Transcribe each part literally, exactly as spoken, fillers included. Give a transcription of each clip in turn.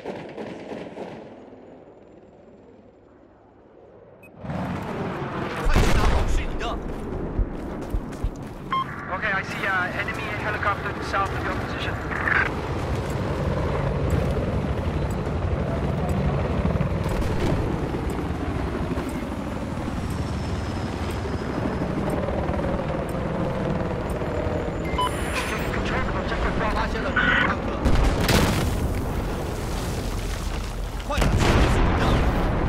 Okay, I see uh, enemy helicopter south of your position. Control of objective Bravo. 发现了敌人坦克，快点，是你的。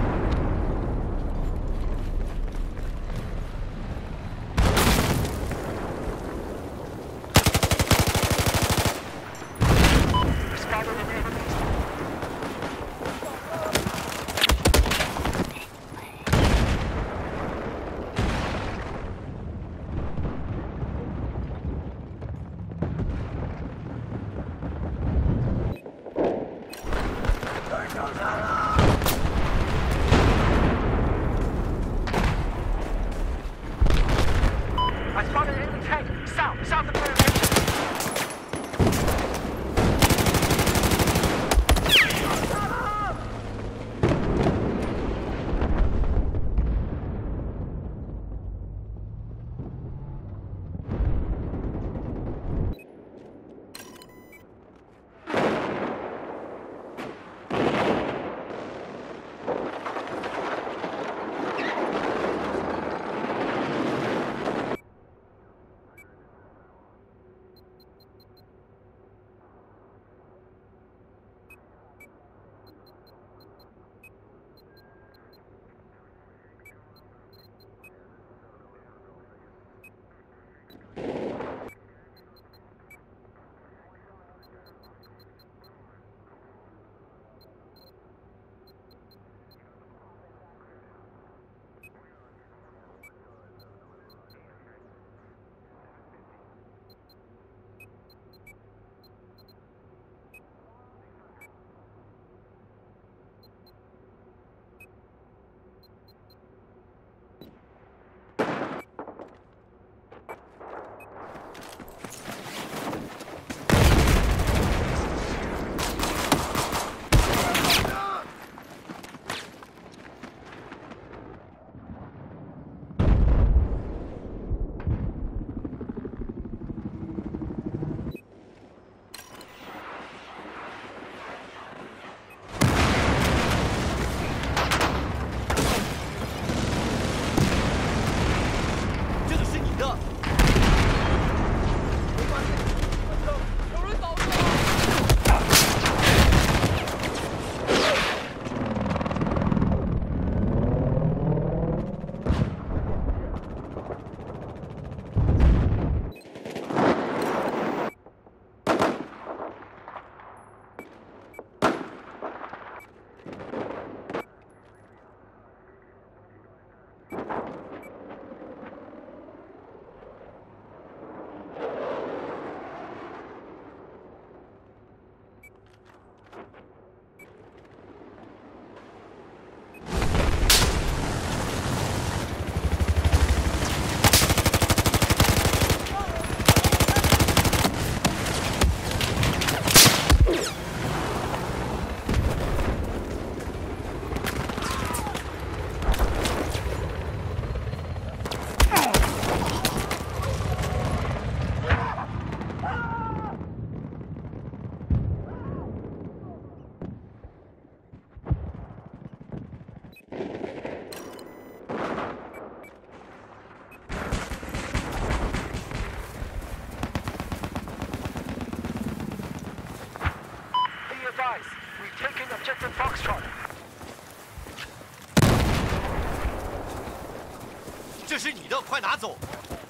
I spotted an enemy tank south, south of your location. We've taken objective Foxtrot. 这是你的，快拿走！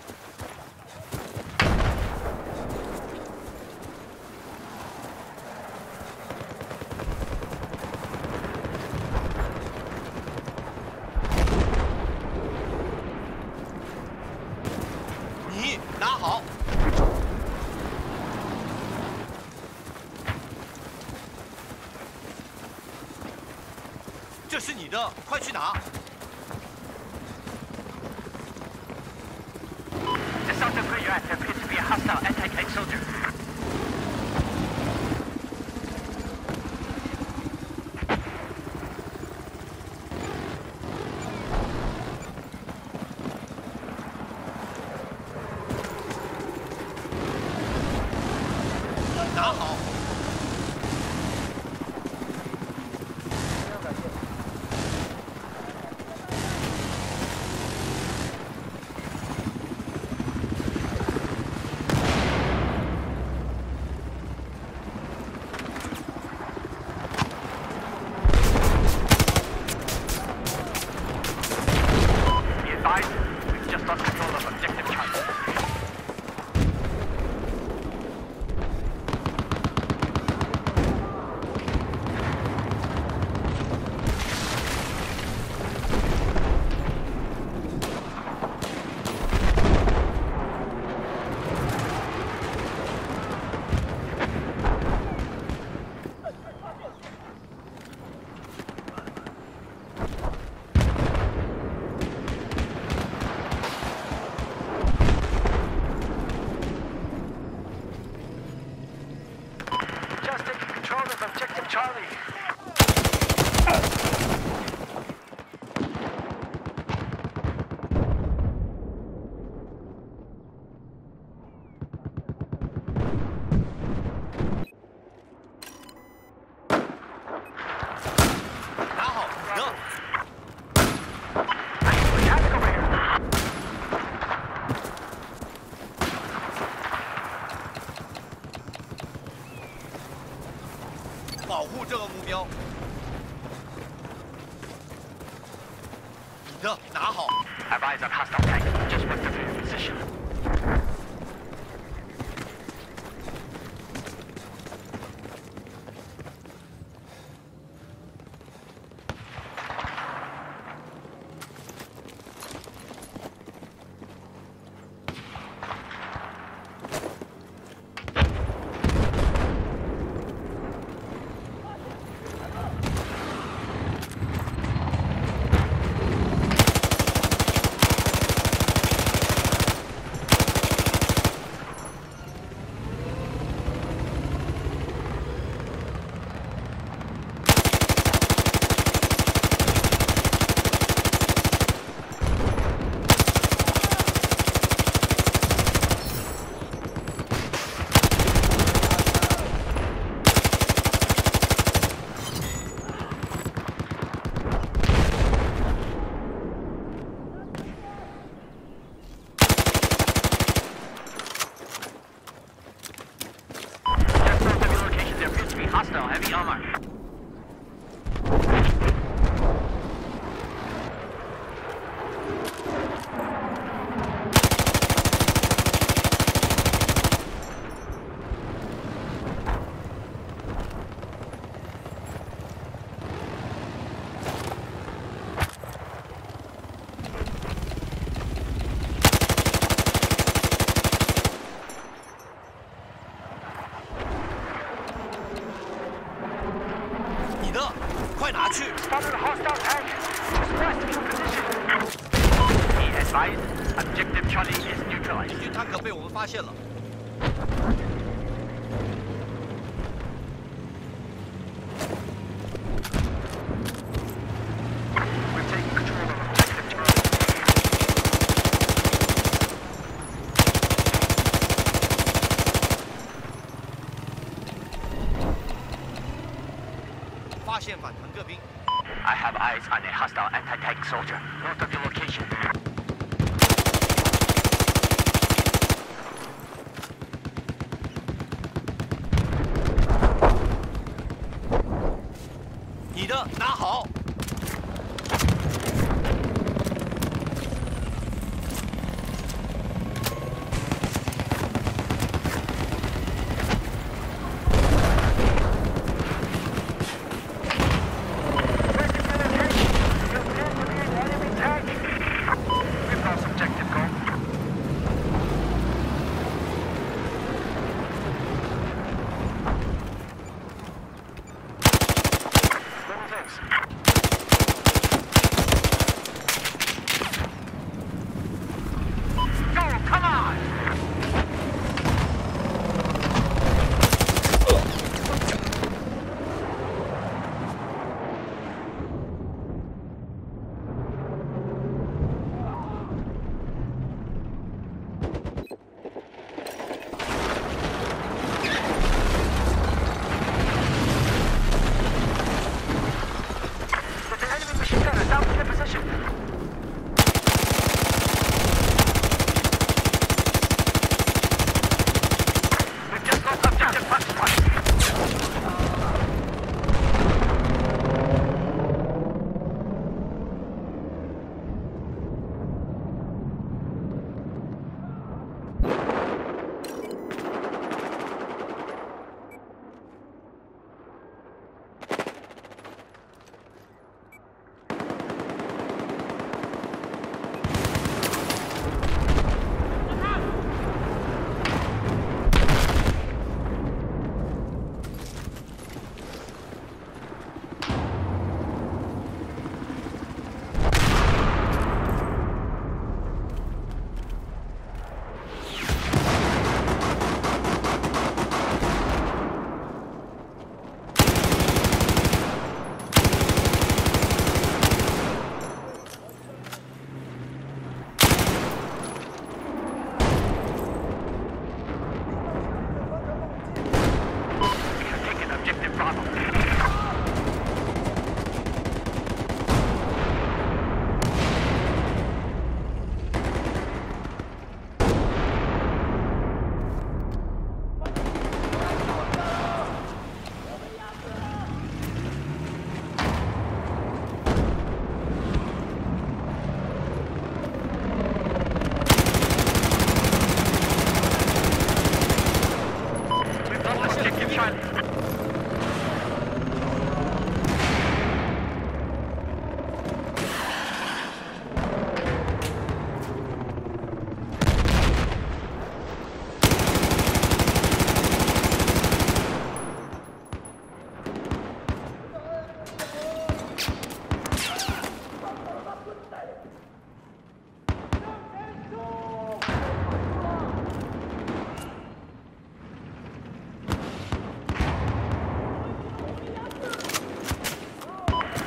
你拿好。 这是你的，快去拿！ Just south of where you're at, there appears to be a hostile anti-tank soldier. 这个目标。你的拿好。 Have eyes on hostile tank. Just west of your position. Hostile heavy armor. 你的，快拿去！ Spotted a hostile tank. Just west of your position. Be advised, objective Charlie is neutralized. 敌军坦克被我们发现了。 We've taken control of objective Charlie. 发现反坦克兵。 I have eyes on a hostile anti-tank soldier north of your location. 你的拿好。 Got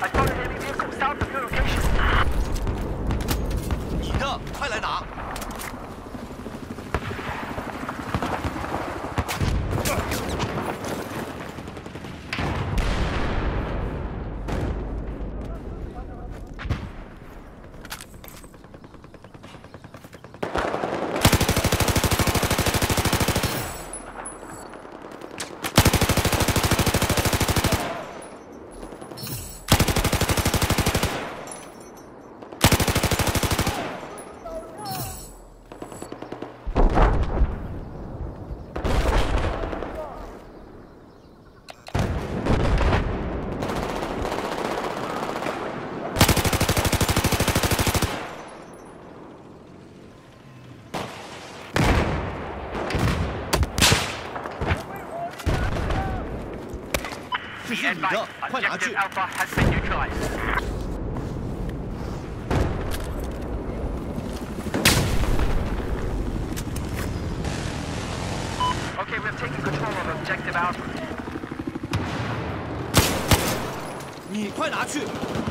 I spotted enemy vehicle south of your location. 你的，快来拿！ 这是你的，快拿去！ Alpha has been neutralized. Okay, we're taking control of objective Alpha. 你快拿去！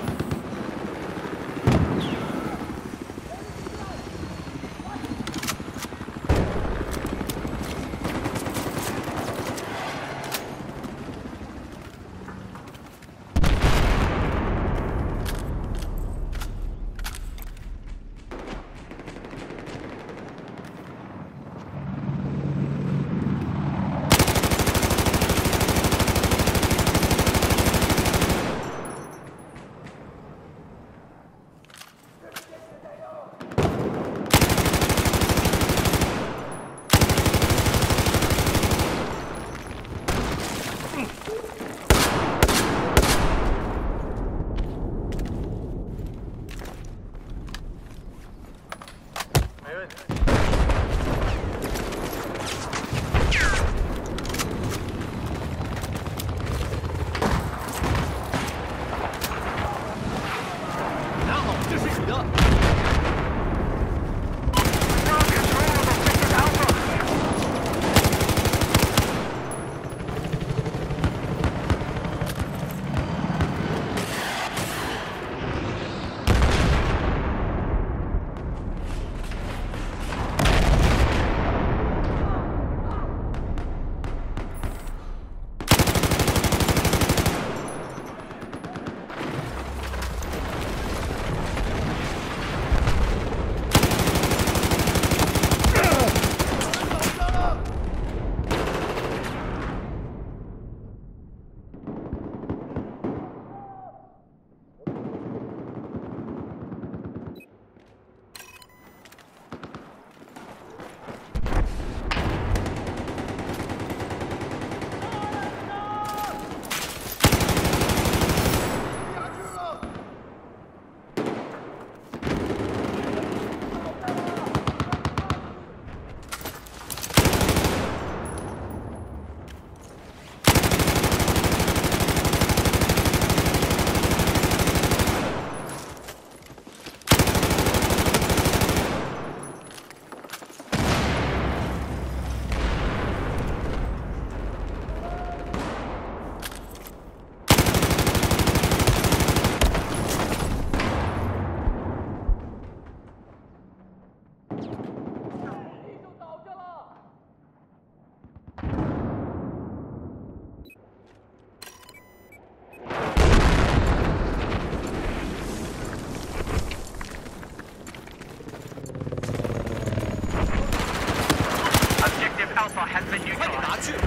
Alpha has been neutralized. 快点拿去！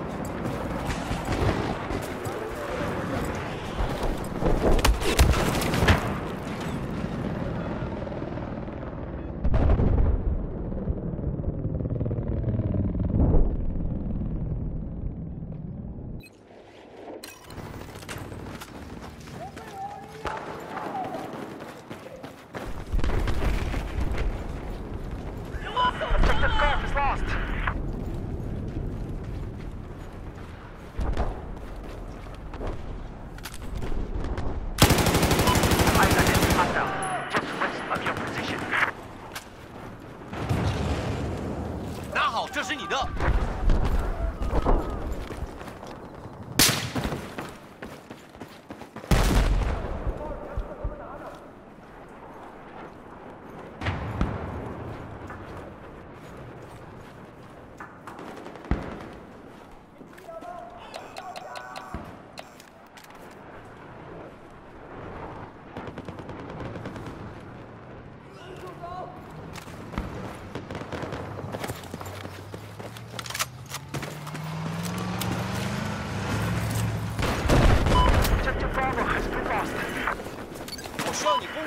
Objective Golf is lost. I've identified hostile just west of your position. 拿好，这是你的。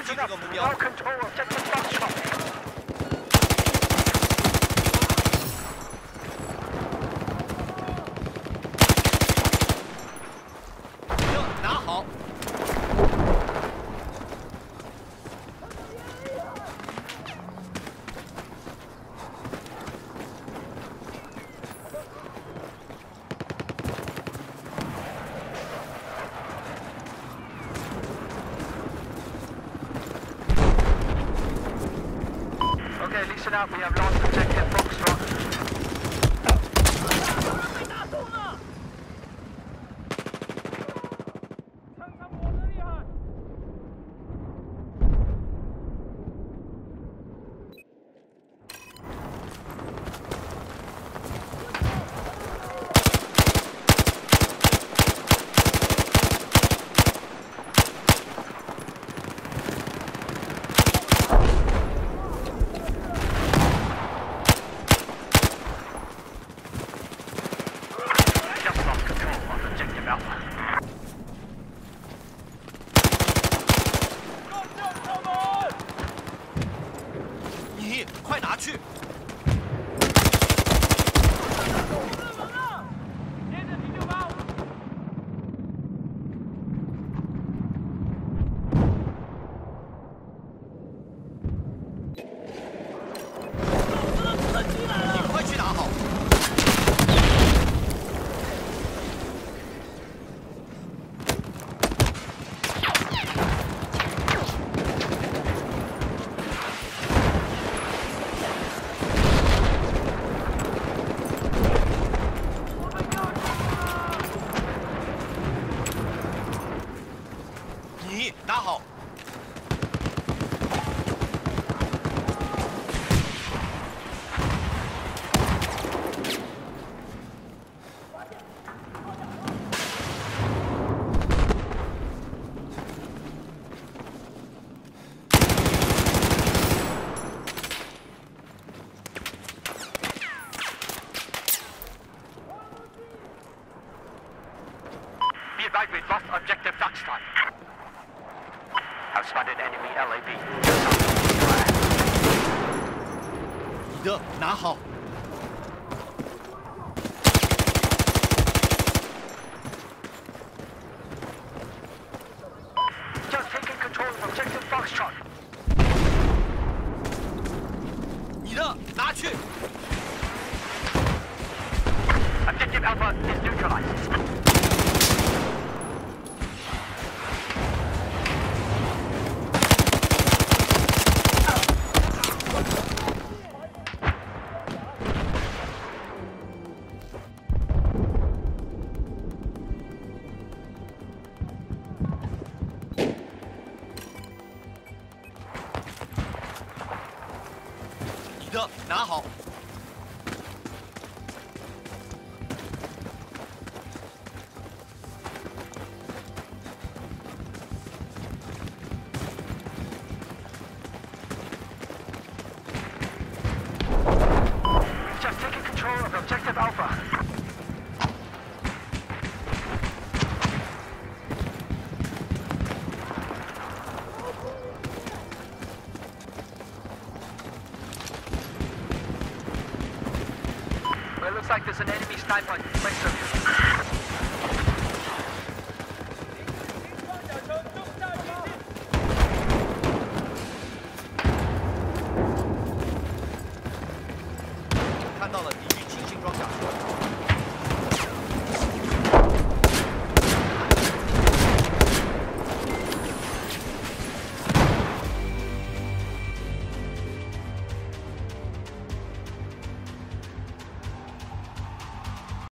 击这个目标。 Now control objective Foxtrot. 你的拿好。 Okay, listen up. We have lost objective Foxtrot. 被打中了！看看我的厉害！ Just lost control of objective Alpha. 干掉他们！ 你快拿去！ 日本了！接着急救包。老子的刺激来了！ 快去拿好！ 你拿好。 Be advised, we've lost objective Foxtrot. Have spotted enemy L A V. 你的拿好。 Just taking control of objective Foxtrot. 你的拿去。 Objective Alpha is neutralized. 你的拿好。 Just taking control of objective Alpha. Well, it looks like there's an enemy sniper west of you.